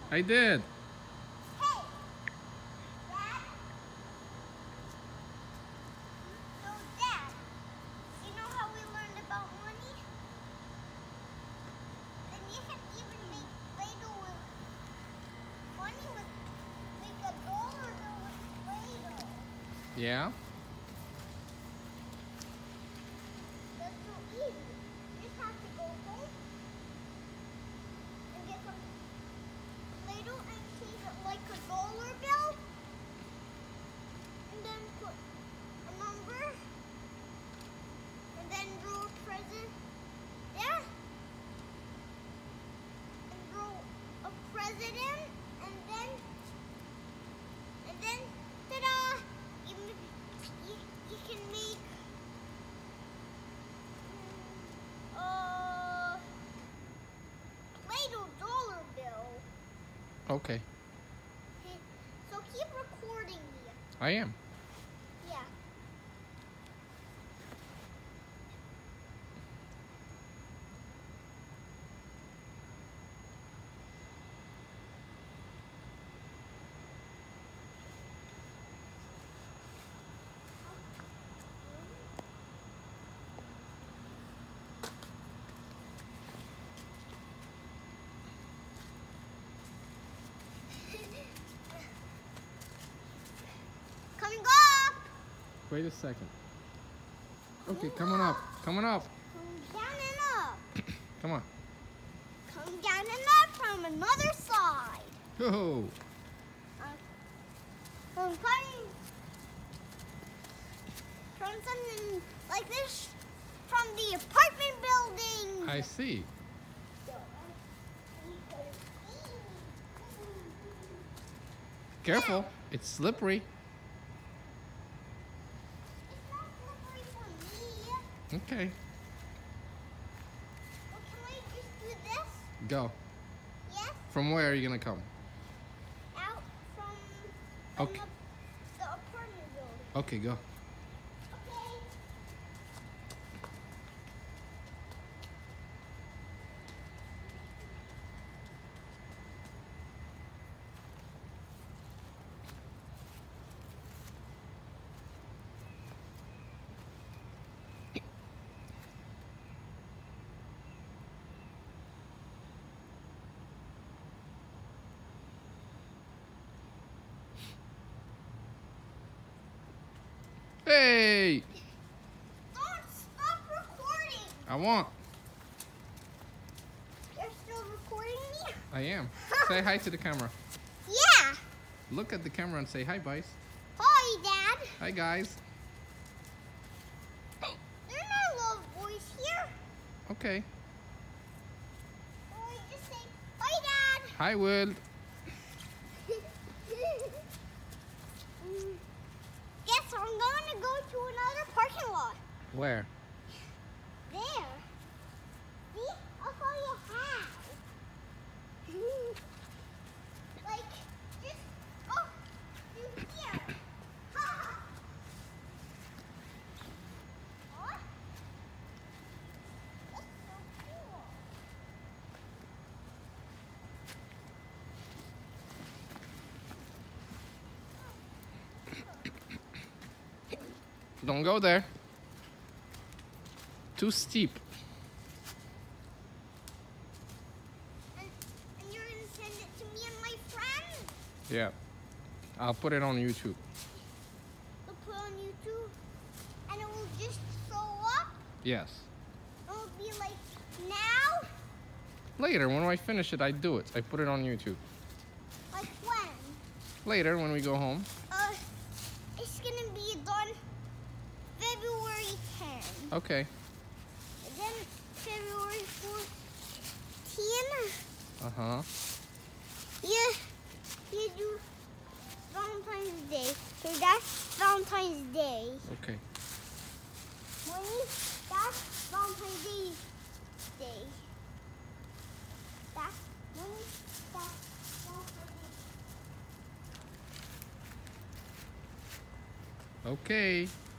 I did. Hey, Dad. So, Dad, you know how we learned about money? Then you can even make Play-Doh with money with make a dollar bill with Play-Doh. Yeah. That's so easy. You just have to go home and get some Play-Doh and shape it like a dollar bill, and then put a number, and then draw a present there, and draw a president, and then ta-da! You can make Play-Doh dollar bill. Okay. Okay, so keep recording me. I am. Yeah. Coming up. Wait a second. Okay, come on up. Come on up. Come down and up. Come on. Come down and up from another side. Whoa. I'm coming from something like this from the apartment building. I see. Careful. It's slippery. It's not slippery for me. Okay. Well, can I just do this? Go. Yes? From where are you gonna come? Out from Okay. the apartment building. Okay, go. Okay. Hey! Don't stop recording. I won't. You're still recording me? I am. Say hi to the camera. Yeah. Look at the camera and say hi, Bice. Hi, Dad. Hi, guys. There are no little boys here. Okay. Or we just say, hi, Dad. Hi, Will. Guess I'm going to go to another parking lot. Where? There. See? I'll show you how. Like, just go through here. What? That's so cool. Don't go there. Too steep. And you're going to send it to me and my friend? Yeah. I'll put it on YouTube. We'll put it on YouTube. And it will just show up. Yes. It will be like now. Later, when I finish it, I do it. I put it on YouTube. Like when? Later, when we go home. It's going to be done February 10th. Okay. And then February 14th, Uh-huh. you do Valentine's Day. So that's Valentine's Day. Okay. Money, that's Valentine's Day. That's money, that's Valentine's Day. Okay.